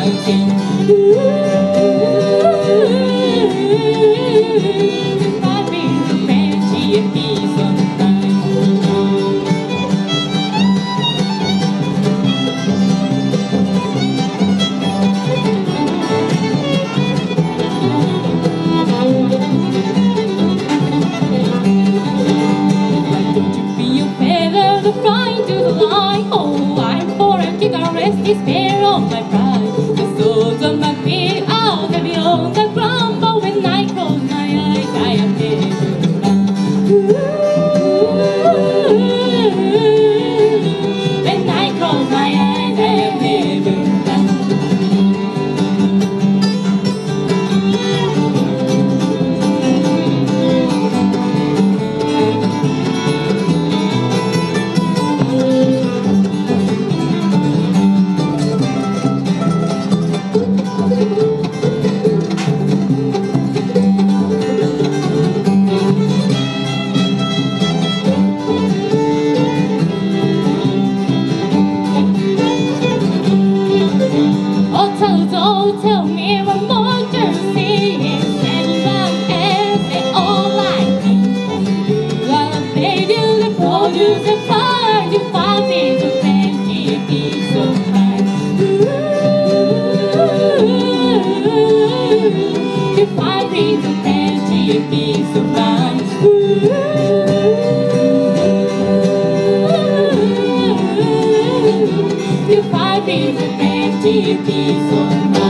fighting. I've been to Frenchy and peace on the time. Why don't you feel better to fly to the line? Oh, I'm for a kick, I'll rest despair on my pride. The soles on my feet, I'll have it on the ground. But when I close my eyes, I am never found. When I close my eyes, I am never found. Oh, tell me what more to see. Anyone else, they all like me. I'll pay you the produce and find you 5 days of plenty, peace of mind. You 5 days of plenty, peace of mind. You 5 days of plenty, peace of mind.